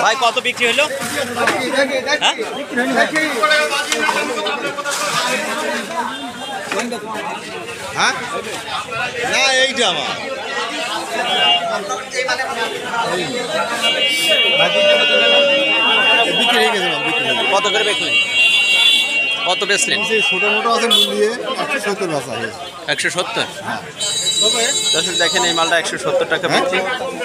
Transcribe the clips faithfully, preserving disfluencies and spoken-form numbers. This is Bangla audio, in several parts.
ভাই কত বিক্রি হলো? হ্যাঁ না এইটা আমার বিক্রি হয়ে গেছে। কত করে বেচলেন? কত বেচলেন? ছোট মোটো আছে মিলিয়ে একশো সত্তর আছে। একশো সত্তর। দর্শক দেখেন এই মালটা একশো সত্তর টাকা বিক্রি।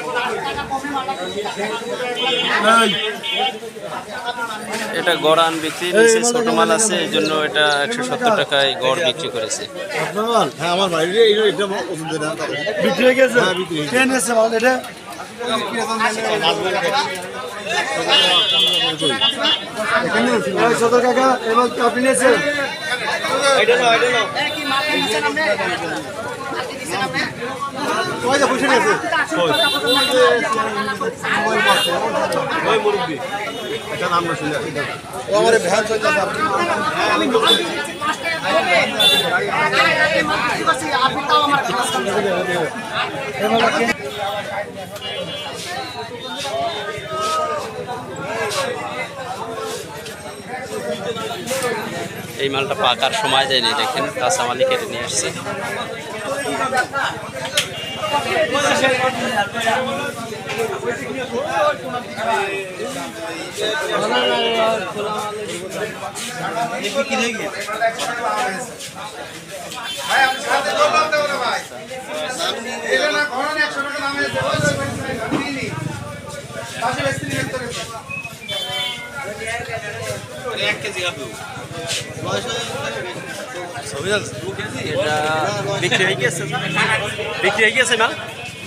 এটা গড়ান বিক্রি, নিচে ছোট মাল আছে, এই জন্য এটা একশো সত্তর টাকায় গড় বিক্রি করেছে। হ্যাঁ আমার ভাই বিক্রি হয়ে গেছে। ট্রেন এসে মাল এটা সত্তর টাকা এবং আপনি নিয়েছেন আমার ভ্যান চলছে এই মালটা পাকার সময় যায়নি, দেখেন কাঁচা মালই কেটে নিয়ে আসছে। এটা বিক্রি হয়ে গেছে, বিক্রি হয়ে গেছে মাল।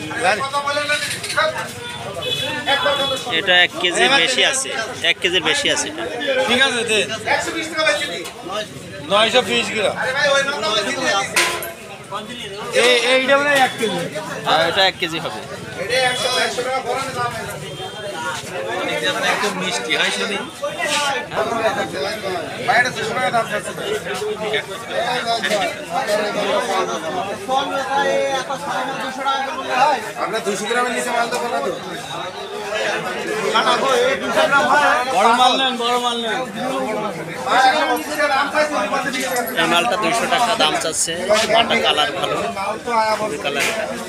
এটা এক কেজির বেশি আছে, এক কেজির বেশি আছে। ঠিক আছে নয়শো বিশ গ্রাম। এইটা মানে এক কেজি। এটা এক কেজি হবে। একদম মিষ্টি হয় শুনি। আমরা দুশো গ্রামের নিচে মাল দেবো না তো। বড় মাল নেন, বড় মাল নেন। এই মালটা দুইশো টাকা দাম চাচ্ছে। মালটা কালার ভালো, কালার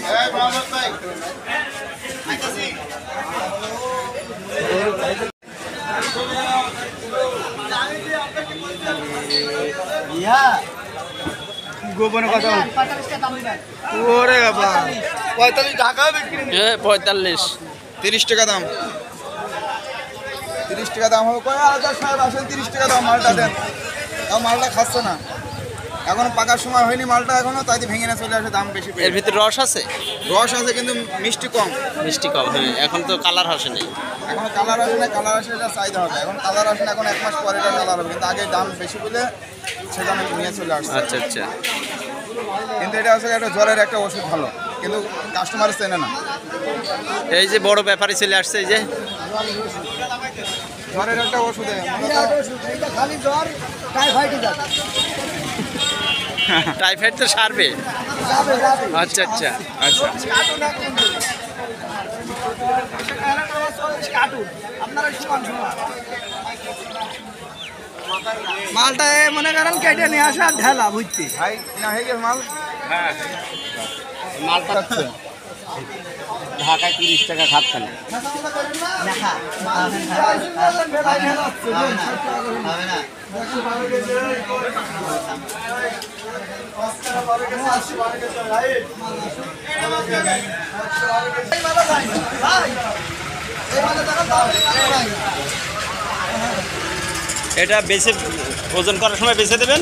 গোপনে কথা ওরে বাবা পঁয়তাল্লিশ টাকা বিক্রি। পঁয়তাল্লিশ তিরিশ টাকা দাম, তিরিশ টাকা দাম হবে। কয় হাজার সাহেব আসেন, তিরিশ টাকা দাম মালটা দেন। তাও মালটা খাচ্ছে না, এখন পাকার সময় হয়নি মালটা এখনো, তাই ভেঙে না চলে আসে, দাম বেশি। এর ভিতরে রস আছে, রস আছে কিন্তু মিষ্টি কম। মিষ্টি কম, হ্যাঁ। এখন তো কালার আসে নেই, এখন কালার আসে না, কালার আসে এটা চাহিদা হবে। এখন কালার আসে না, এখন এক মাস পরে এটা কালার হবে, কিন্তু আগে দাম বেশি বলে সেখানে নিয়ে চলে আসছে। আচ্ছা আচ্ছা। কিন্তু এটা আসলে একটা জ্বরের একটা ওষুধ ভালো, কিন্তু কাস্টমার চেনে না। এই যে বড় ব্যাপারী চলে আসছে, এই যে জ্বরের একটা ওষুধ, খালি জ্বর টাইফয়েড যাবে, টাইফয়েড তো সারবে। আচ্ছা আচ্ছা আচ্ছা। মালটা মনে করেন কেটে নিয়ে আসা ঢেলা বুঝছি ভাই না হয়ে গেছে মাল। হ্যাঁ মালটা হচ্ছে ঢাকায় তিরিশ টাকা খাচ্ছে না। এটা বেছে ওজন করার সময় বেছে দেবেন।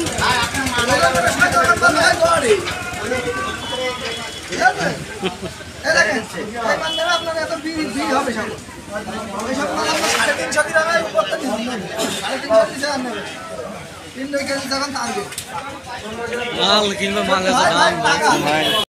মাল কিনবে মাল